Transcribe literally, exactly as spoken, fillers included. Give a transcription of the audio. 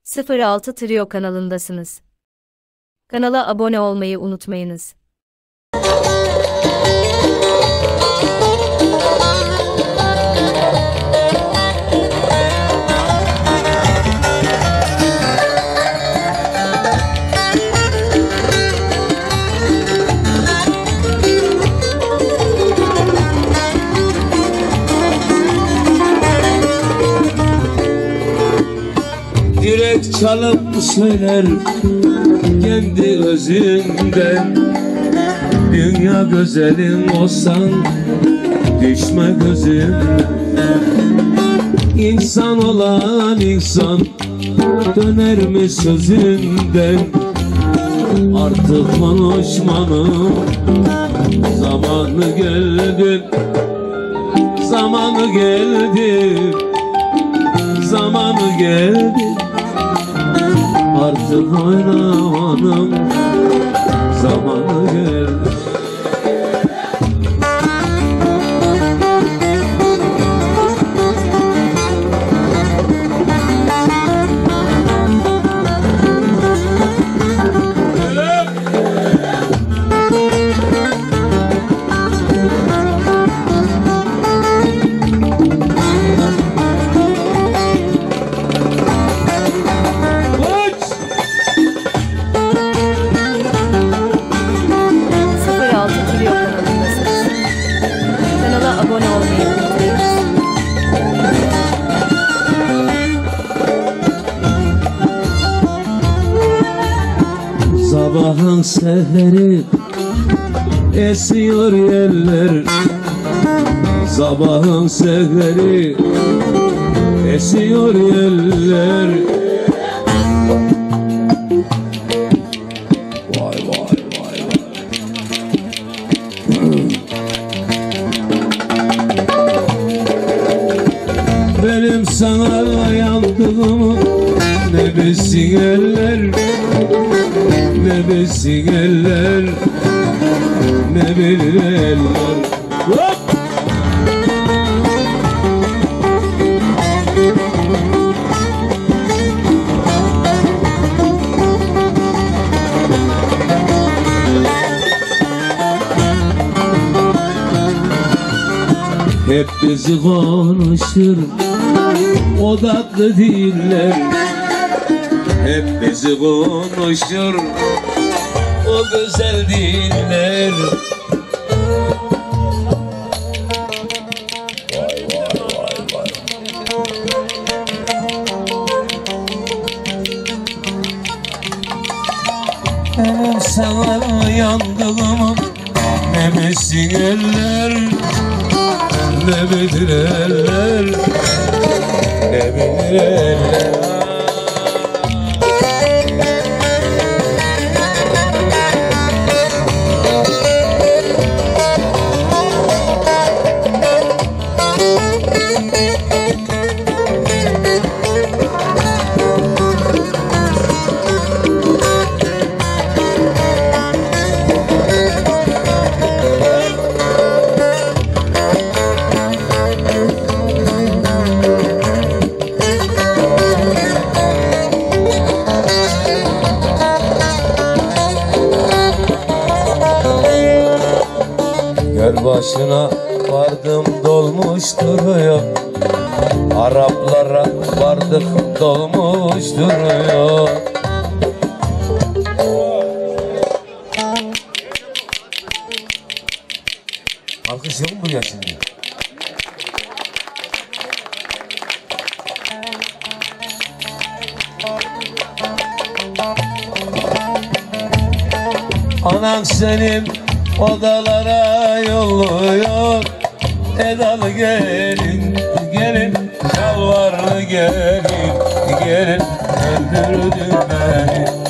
sıfır altı Trio kanalındasınız. Kanala abone olmayı unutmayınız. Yürek çalıp söyler kendi özünden, dünya güzelim olsan düşme gözüm. İnsan olan insan döner mi sözünden? Artık konuşmanın zamanı geldi, zamanı geldi, zamanı geldi. Artık oynamanın zamanı geldi. Sabahın seheri esiyor yeller, sabahın seheri esiyor yeller. Vay vay vay vay. Benim sana yandığımı ne bilsin eller, ne bilsin eller, ne bilir eller. Hop! Hep bizi konuşur o tatlı diller, hep bizi konuşur o güzel diller. Vay vay vay vay. Benim sana yandığımı ne bilsin eller, ne bilir eller, ne bilir eller. Gör başına vardım dolmuş duruyor, Araplara vardık dolmuş duruyor. Alkış yok mu buraya şimdi? Anan senin odalara yolluyor, Edalı gelin, gelin, yalvarlı gelin, gelin, öldürdü beni.